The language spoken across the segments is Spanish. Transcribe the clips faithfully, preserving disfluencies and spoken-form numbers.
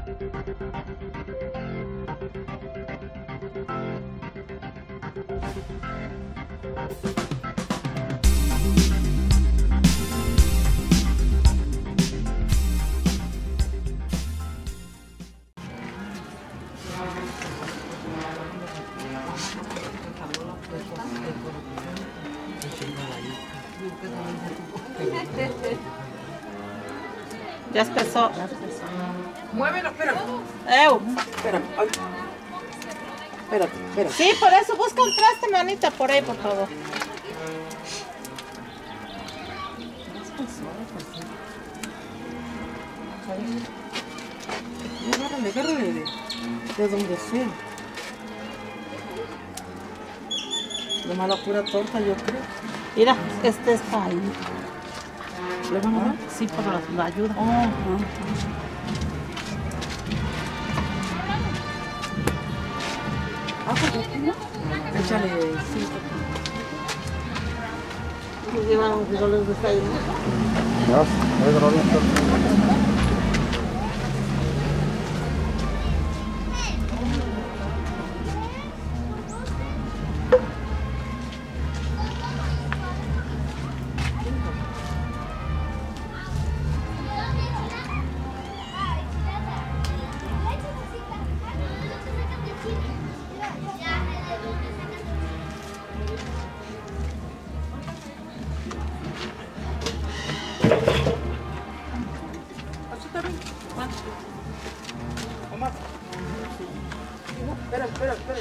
Ya empezó. Muévelo, espérame. ¡Ew! Espérame. Ay. Espérate, espérate. Sí, por eso busca un traste, manita, por ahí, por favor. Agárrale, agárrale de, de donde sea. De mala pura torta, yo creo. Mira, este está ahí. ¿Le van a dar? Sí, por la, la ayuda. Oh, ah. Ah, pues aquí, ¿no? Échale cinco. Nos llevan los frijoles de desayuno. Ya, ahí lo oriento. Espera, espera, espera.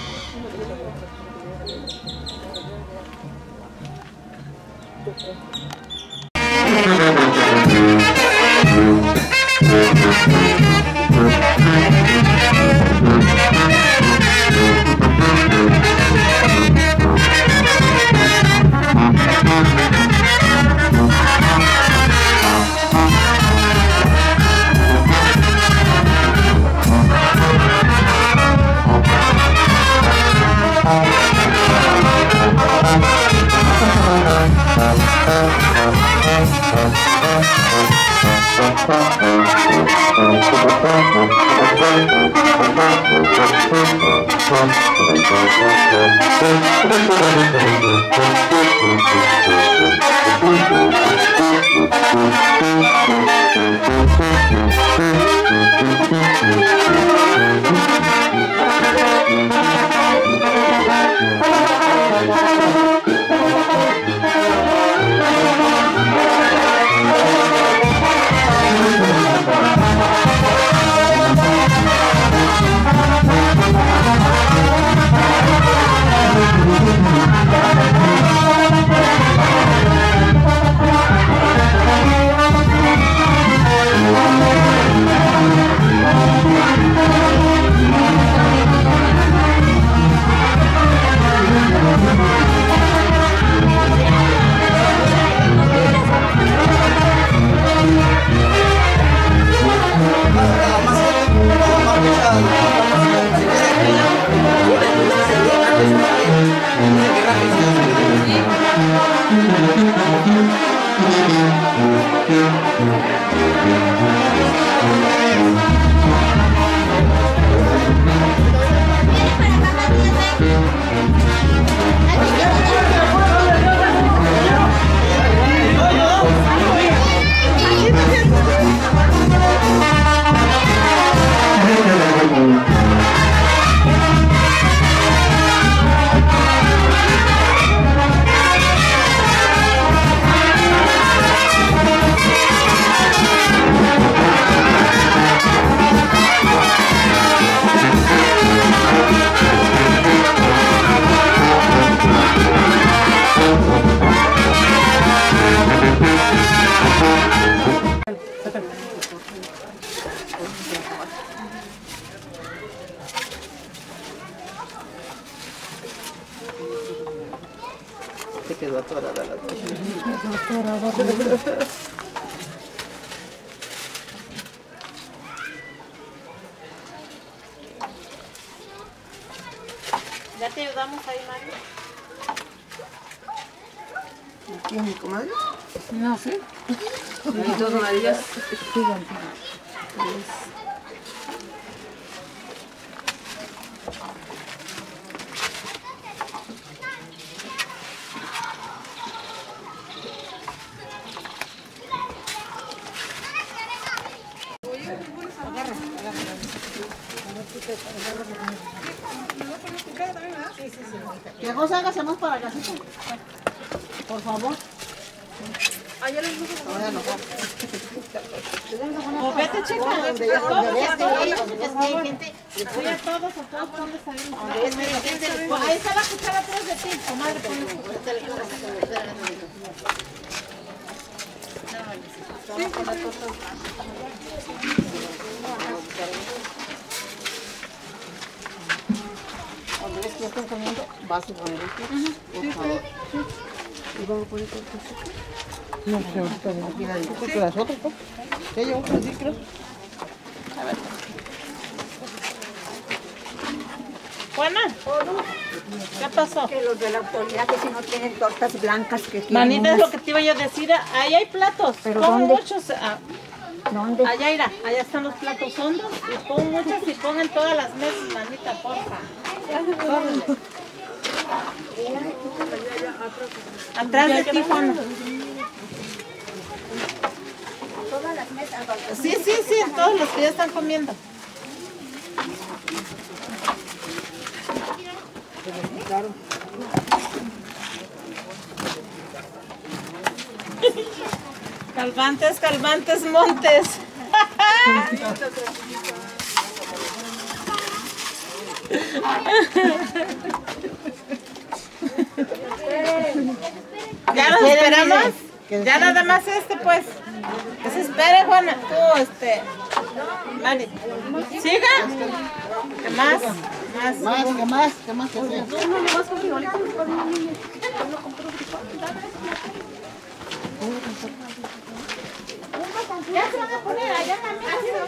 Se quedó atorada la tuya. ¿Ya te ayudamos ahí, Mario? ¿Quién es mi comadre? No sé. Y dos Marías. ¿Qué cosa hágase más para la casita? Por favor. Ayer les dije. O vete, chica. A todos, a todos. Es que hay gente. Voy a todos, a todos, ¿dónde salimos? Ahí está la cuchara atrás de ti. Comadre, ponle su cuchara. Cuando ves que ya están comiendo, vas a poner esto, por favor. ¿Y vamos a poner todo esto? No, pero ahorita no quiero decir que las otras, ¿no? ¿Qué llevo por decir, creo? A ver. Juana, ¿qué pasó? Que los de la autoridad que si no tienen tortas blancas que tienen. Manita, es lo que te iba yo a decir. Ahí hay platos. ¿Pero Pon dónde? muchos. Ah, ¿Dónde? allá irá. Allá están los platos hondos. Y pon muchos y pongan todas las mesas, manita, porfa. Atrás de ti, Juana. Todas las mesas. Sí, sí, sí, todos los que ya están comiendo. Calvantes, calvantes, montes. ¿Ya nos esperamos? Ya nada más este, pues. Que se espere, Juana. Tú, este. Mari. ¿Siga? ¿Qué más? Más. Más, ¿qué más? ¿Qué más? ¿Qué más? Ya se van a poner allá en la mesa.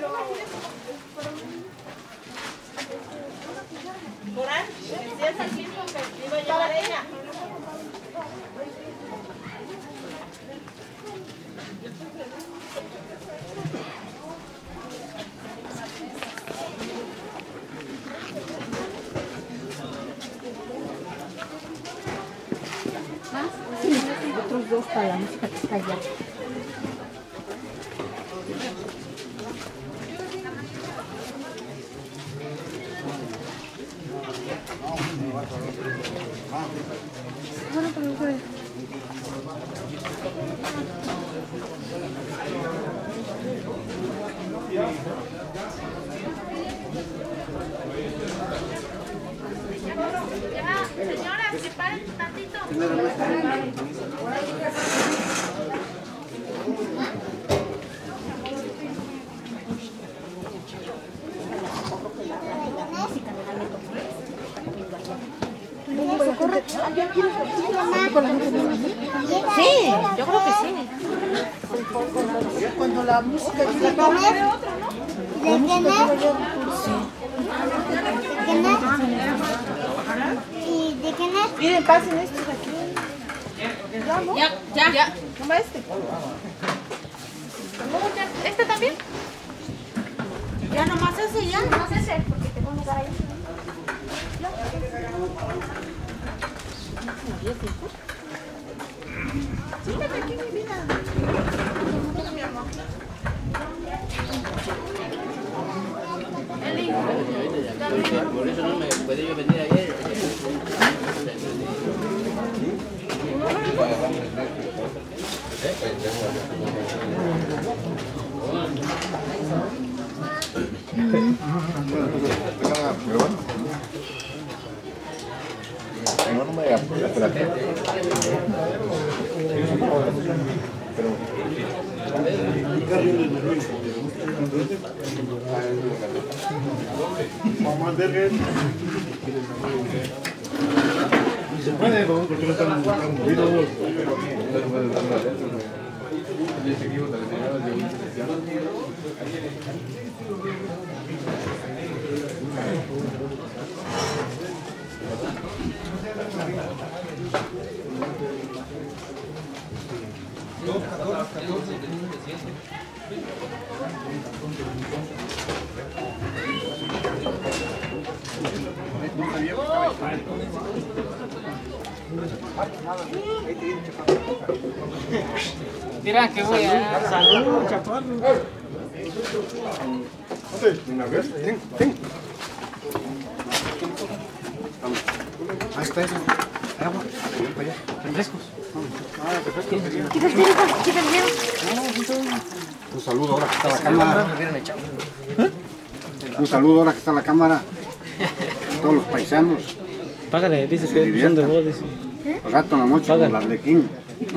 Corán, empieza el mismo que iba a llevar ella. Otros dos para la música que está allá. Señora, preparen tantito. Sí, yo creo que sí. Cuando la música ¿De qué no? ¿Y de quién es? Miren, pasen estos de aquí. Ya, ya. ya. Toma este. ¿Este también? Ya nomás ese ya. No sé ese, porque tengo un lugar ahí. Síguete aquí, mi vida. Eli. Por eso no me puede yo venir ayer. No, no me digas, espérate. Pero... Se puede, porque no están movidos. Mira que voy a salud, chaparro. Una vez. Ten, ten. Ahí está eso. Agua. Para allá. Refrescos. Quita el dedo, quita el dedo. Un saludo ahora que está la cámara. Un saludo ahora que está la cámara. A todos los paisanos. Págale, dices que son de vos, dice. Al rato en la noche con la Arlequín.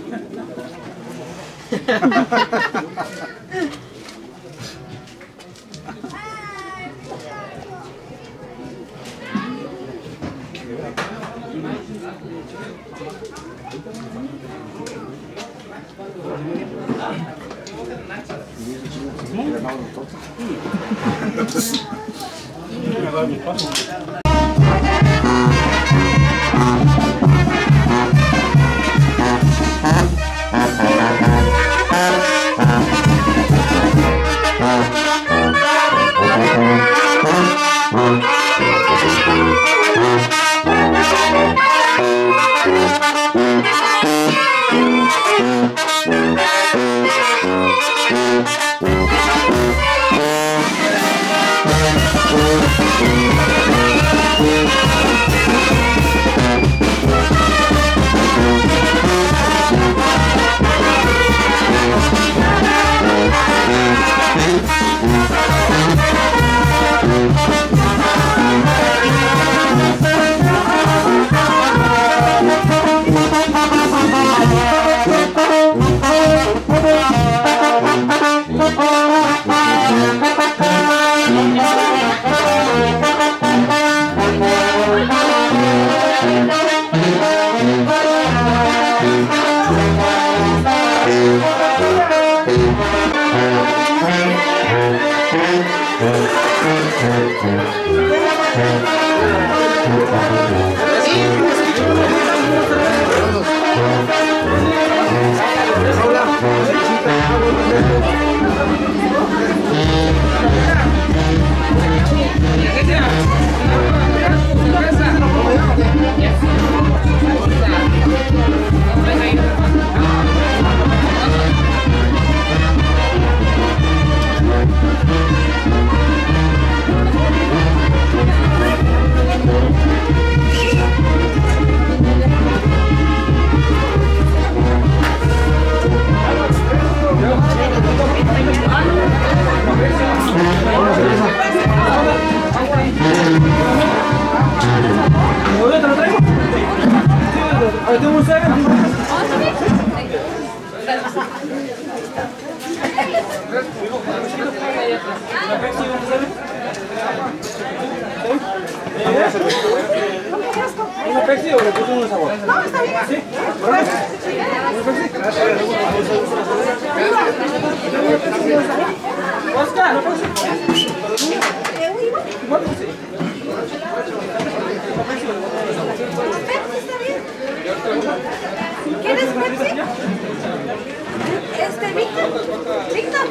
¿Una Pepsi o le puse un sabor? No, está bien. ¿Sí? Oscar, ¿no pasa? ¿Igual? Sí. ¿Quieres Pepsi? Este, Víctor. Víctor.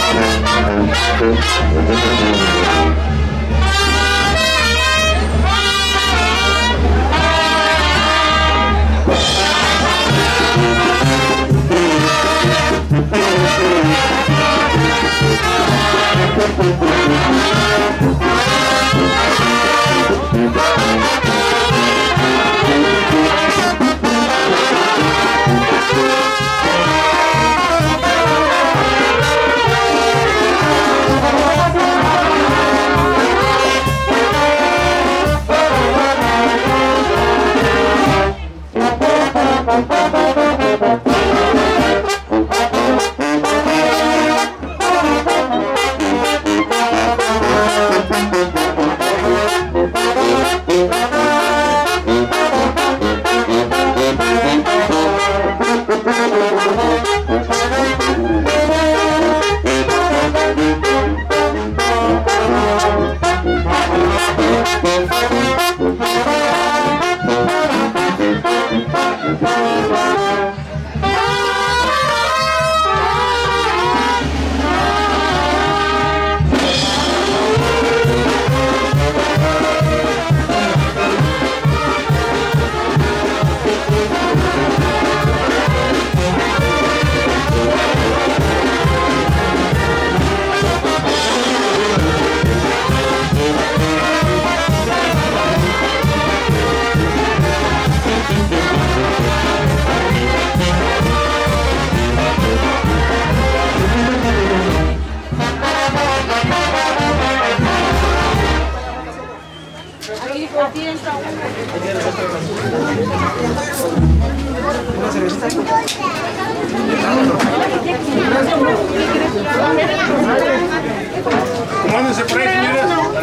Mándense por ahí, señores. Para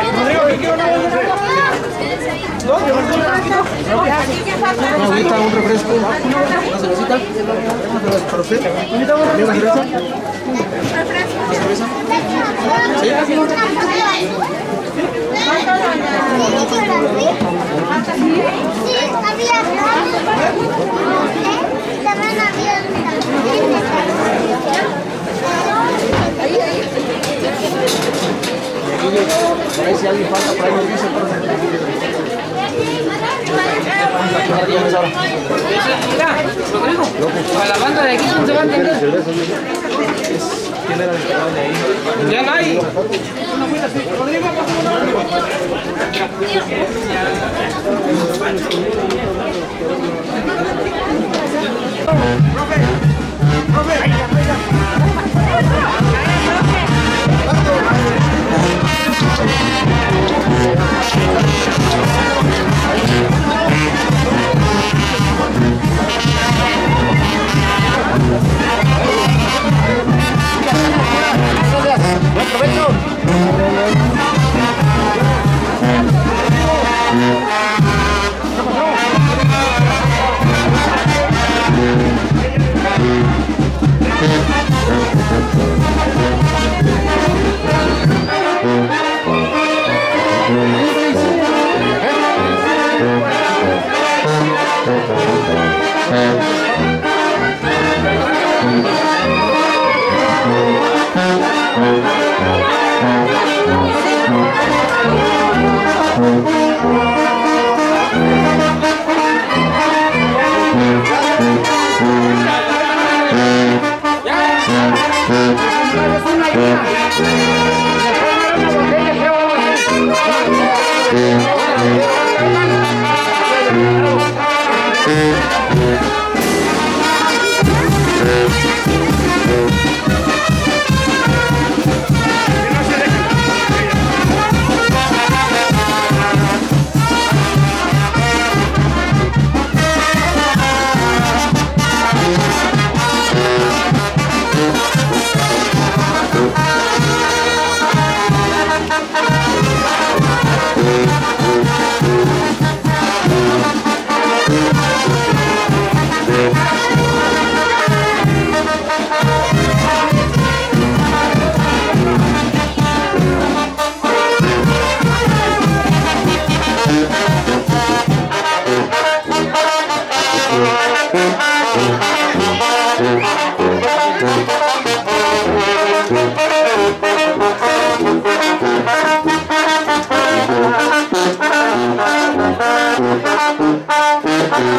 ahorita un refresco, una cervecita, para usted. ¿Una cerveza? ¿Una cerveza? ¿Sí? Por ahí si alguien falta, por ahí nos dice para A la banda de aquí no se va a entender. ¿Quién era el que de ahí? Ya no hay. ¡Buen provecho!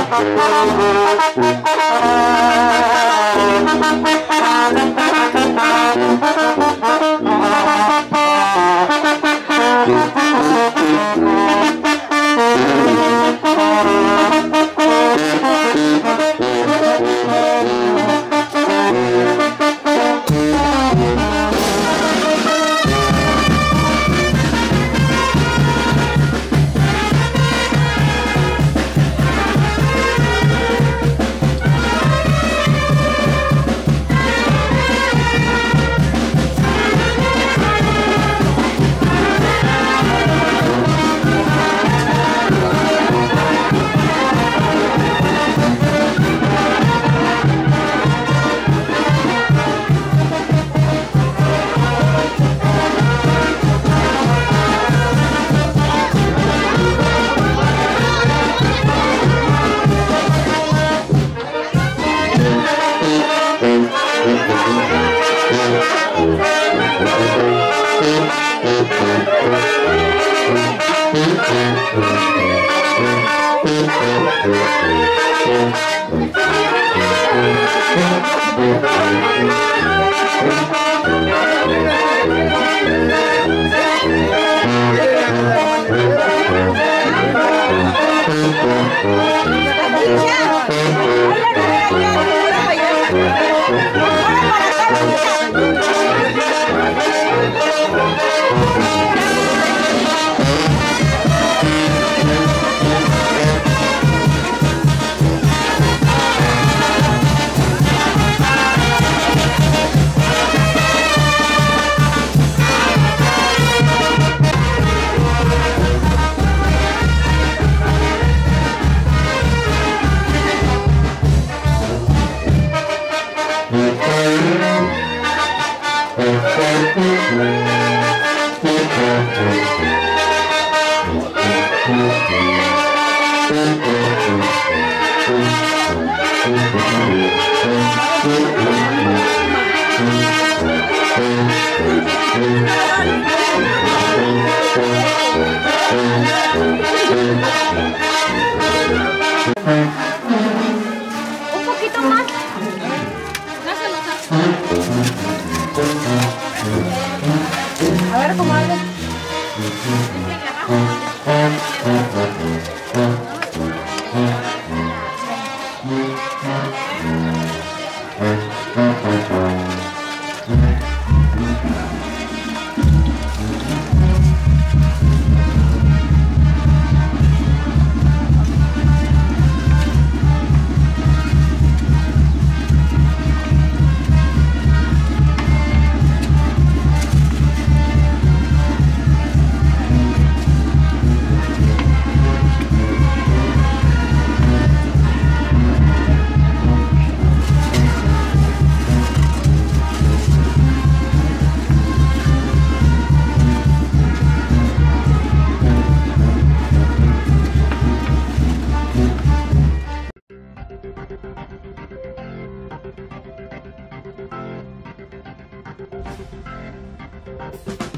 Un poquito más. No se nota. A ver cómo hago. Thank you.